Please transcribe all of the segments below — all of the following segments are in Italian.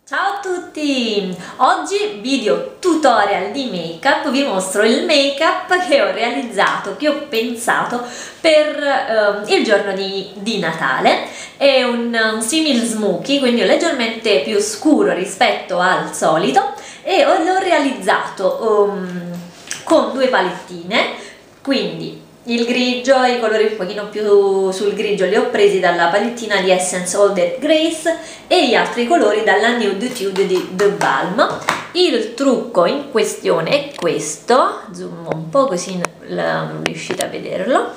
Ciao a tutti! Oggi video tutorial di make up, vi mostro il make up che ho realizzato, che ho pensato per il giorno di Natale. È un simil smoky, quindi leggermente più scuro rispetto al solito, e l'ho realizzato con due palettine, quindi il grigio e i colori un pochino più sul grigio li ho presi dalla palettina di Essence All That Grace e gli altri colori dalla Nude Tude di The Balm. Il trucco in questione è questo, zoom un po' così riuscite a vederlo,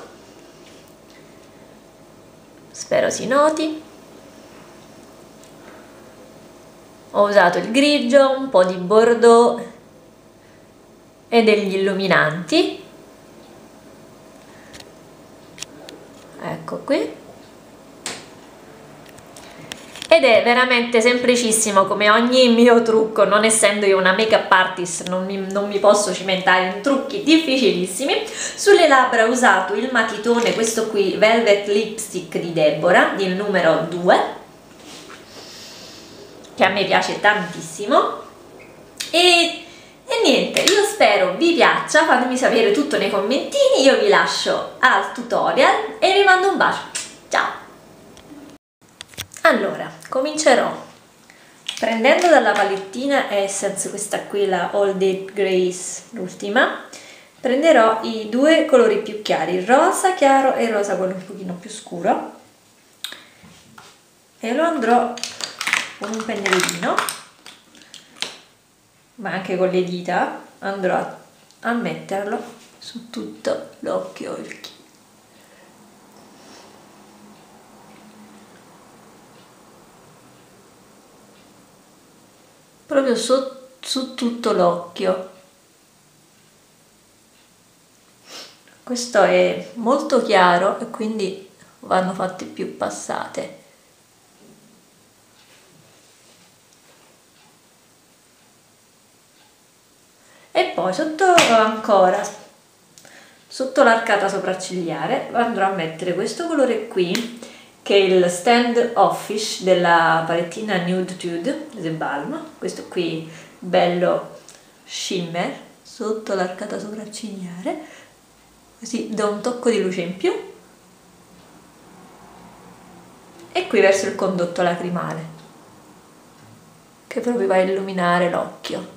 spero si noti. Ho usato il grigio, un po' di bordeaux e degli illuminanti. Ecco qui, ed è veramente semplicissimo come ogni mio trucco. Non essendo io una make up artist non mi posso cimentare in trucchi difficilissimi. Sulle labbra ho usato il matitone, questo qui, Velvet Lipstick di Deborah, il numero 2, che a me piace tantissimo. E niente, io spero vi piaccia, fatemi sapere tutto nei commentini, io vi lascio al tutorial e vi mando un bacio, ciao! Allora, comincerò prendendo dalla palettina Essence, questa qui, la All That Grace, l'ultima. Prenderò i due colori più chiari, il rosa chiaro e il rosa quello un pochino più scuro, e lo andrò con un pennellino, ma anche con le dita, andrò a metterlo su tutto l'occhio, proprio su tutto l'occhio. Questo è molto chiaro e quindi vanno fatte più passate. E poi sotto ancora, sotto l'arcata sopraccigliare, andrò a mettere questo colore qui, che è il Stand Offish della palettina Nude Tude The Balm, questo qui bello shimmer, sotto l'arcata sopraccigliare, così do un tocco di luce in più, e qui verso il condotto lacrimale, che proprio va a illuminare l'occhio.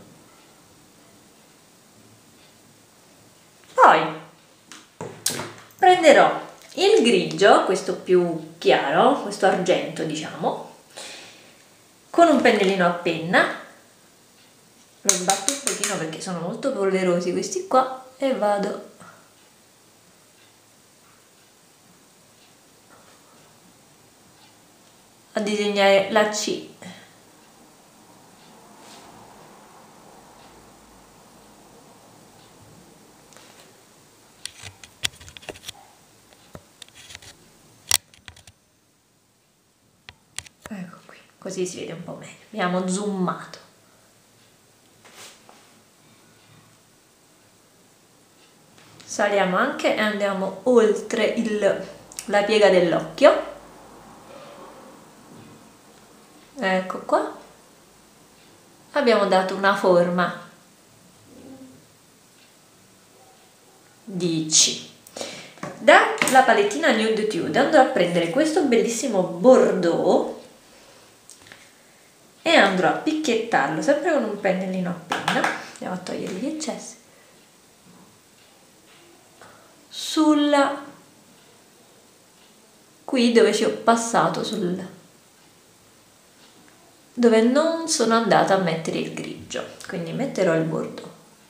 Poi prenderò il grigio, questo più chiaro, questo argento diciamo, con un pennellino a penna, lo sbatto un pochino perché sono molto polverosi questi qua, e vado a disegnare la C. Ecco qui, così si vede un po' meglio, abbiamo zoomato. Saliamo anche e andiamo oltre la piega dell'occhio, ecco qua, abbiamo dato una forma di C. Dalla palettina Nude Tude andrò a prendere questo bellissimo bordeaux e andrò a picchiettarlo sempre con un pennellino a penna, andiamo a togliere gli eccessi, sulla qui dove ci ho passato, dove non sono andata a mettere il grigio, quindi metterò il bordeaux,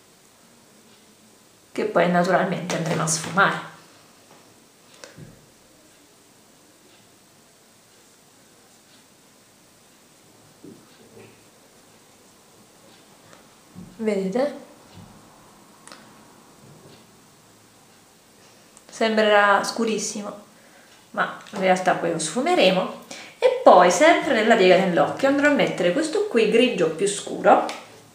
che poi naturalmente andremo a sfumare. Vedete? Sembrerà scurissimo, ma in realtà poi lo sfumeremo. E poi sempre nella piega dell'occhio andrò a mettere questo qui grigio più scuro,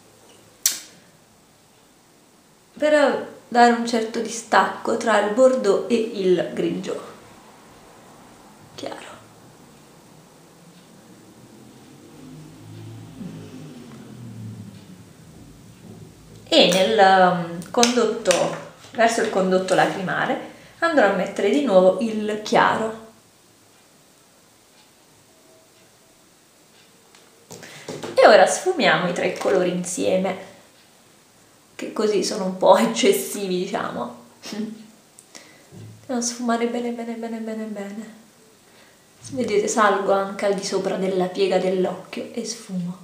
per dare un certo distacco tra il bordeaux e il grigio chiaro. e nel condotto, verso il condotto lacrimale, andrò a mettere di nuovo il chiaro. E ora sfumiamo i tre colori insieme, che così sono un po' eccessivi, diciamo. Devo sfumare bene bene bene bene bene. Vedete, salgo anche al di sopra della piega dell'occhio e sfumo.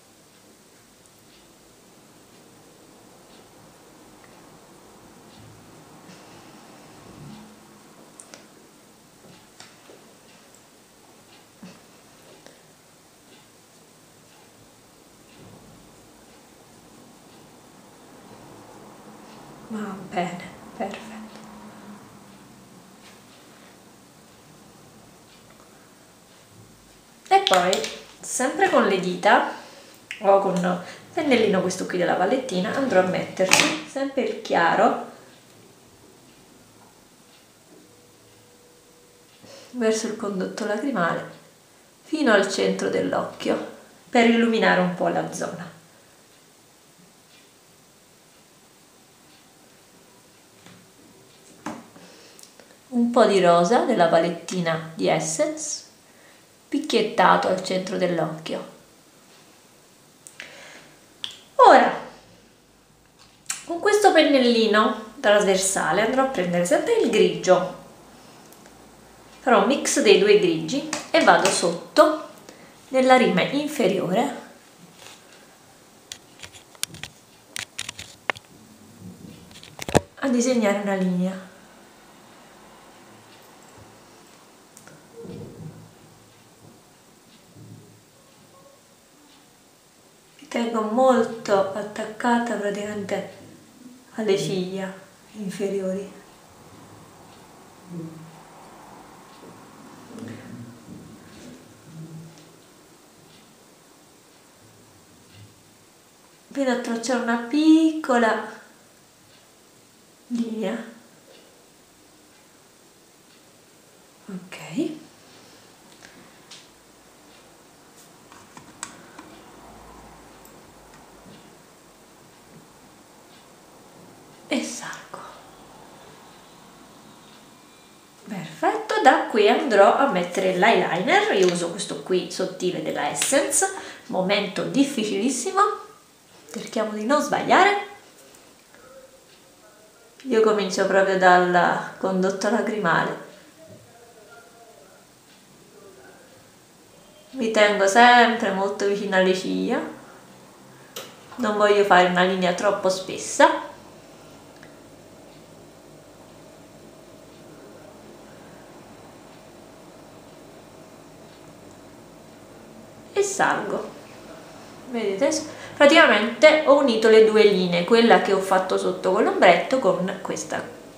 Va bene, perfetto. E poi, sempre con le dita o con il pennellino questo qui della palettina, andrò a metterci sempre il chiaro verso il condotto lacrimale fino al centro dell'occhio per illuminare un po' la zona. Un po' di rosa della palettina di Essence picchiettato al centro dell'occhio. Ora, con questo pennellino trasversale andrò a prendere sempre il grigio, farò un mix dei due grigi e vado sotto nella rima inferiore a disegnare una linea. Tengo molto attaccata praticamente alle ciglia inferiori. Fino a tracciare una piccola linea. Ok. E salgo. Perfetto, da qui andrò a mettere l'eyeliner. Io uso questo qui sottile della Essence, momento difficilissimo, cerchiamo di non sbagliare. Io comincio proprio dal condotto lacrimale, mi tengo sempre molto vicino alle ciglia, non voglio fare una linea troppo spessa. E salgo, vedete, praticamente ho unito le due linee, quella che ho fatto sotto con l'ombretto con questa.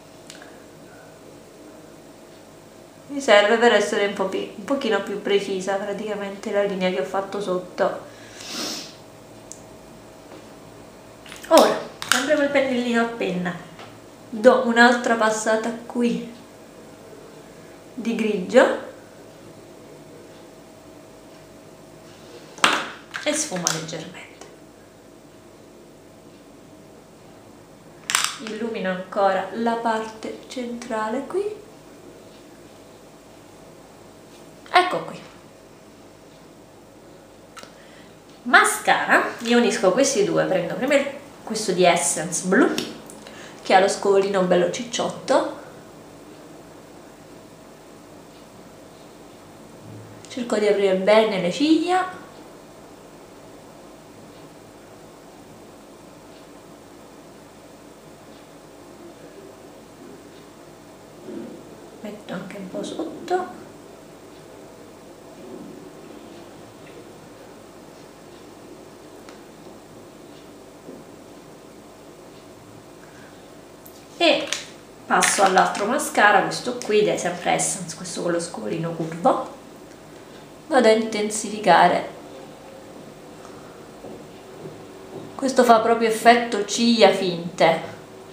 Mi serve per essere un pochino più precisa praticamente la linea che ho fatto sotto. Ora, sempre col pennellino a penna, do un'altra passata qui di grigio e sfumo leggermente. Illumino ancora la parte centrale qui. Ecco qui. Mascara, io unisco questi due, prendo prima questo di Essence blu che ha lo scovolino bello cicciotto, cerco di aprire bene le ciglia, metto anche un po' sotto e passo all'altro mascara, questo qui è sempre Essence, questo con lo scovolino curvo. Vado a intensificare, questo fa proprio effetto ciglia finte.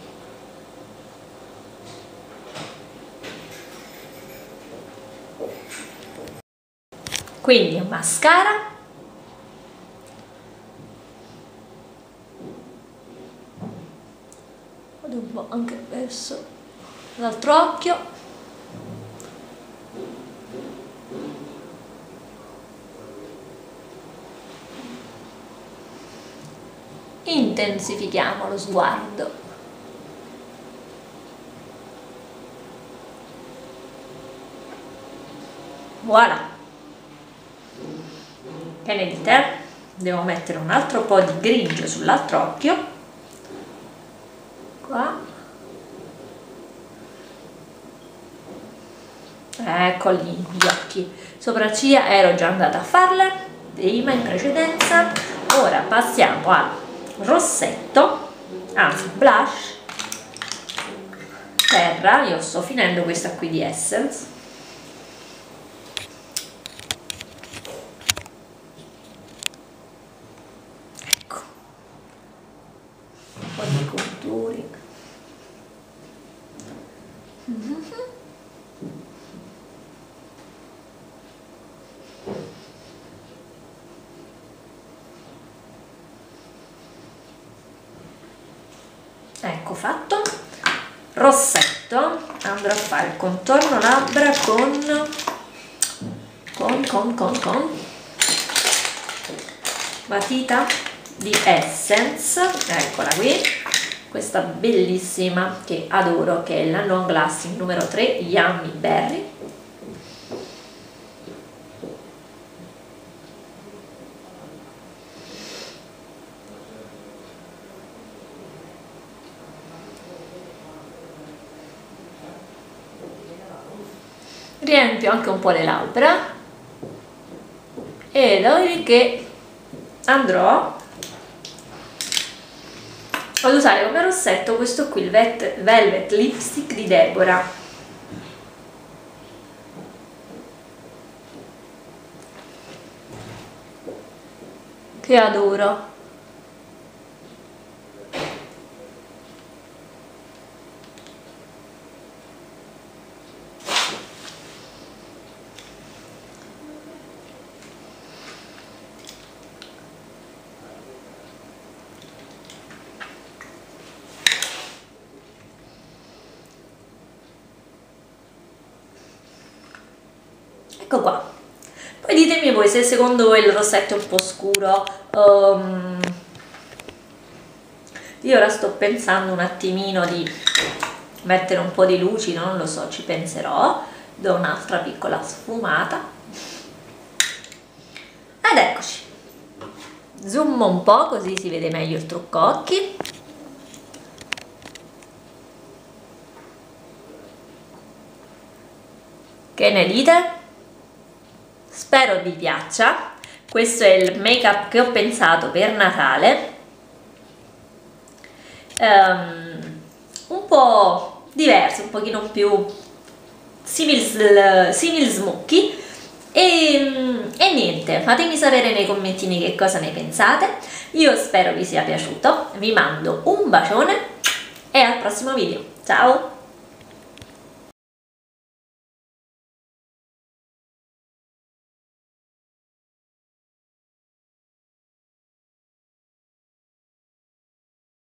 Quindi un mascara, vado un po' anche verso l'altro occhio. Intensifichiamo lo sguardo. Voilà. Che ne dite? Devo mettere un altro po' di grigio sull'altro occhio. Qua. Ecco gli occhi. Sopracciglia ero già andata a farle prima in precedenza. Ora passiamo al rossetto, anzi blush terra. Io sto finendo questa qui di Essence. Ecco, un po' di contouring. Ecco fatto. Rossetto, andrò a fare il contorno labbra con matita di Essence, eccola qui, questa bellissima che adoro, che è la Long Lasting numero 3 Yummy Berry. Riempio anche un po' le labbra e dopodiché andrò ad usare come rossetto questo qui, il Velvet Lipstick di Deborah. Che adoro. Ecco qua. Poi ditemi voi se secondo voi il rossetto è un po' scuro. Io ora sto pensando un attimino di mettere un po' di luci, non lo so, ci penserò. Do un'altra piccola sfumata. Ed eccoci. Zoom un po' così si vede meglio il trucco occhi. Che ne dite? Spero vi piaccia. Questo è il make up che ho pensato per Natale, un po' diverso, un pochino più simil smoky e niente, fatemi sapere nei commentini che cosa ne pensate. Io spero vi sia piaciuto, vi mando un bacione e al prossimo video, ciao!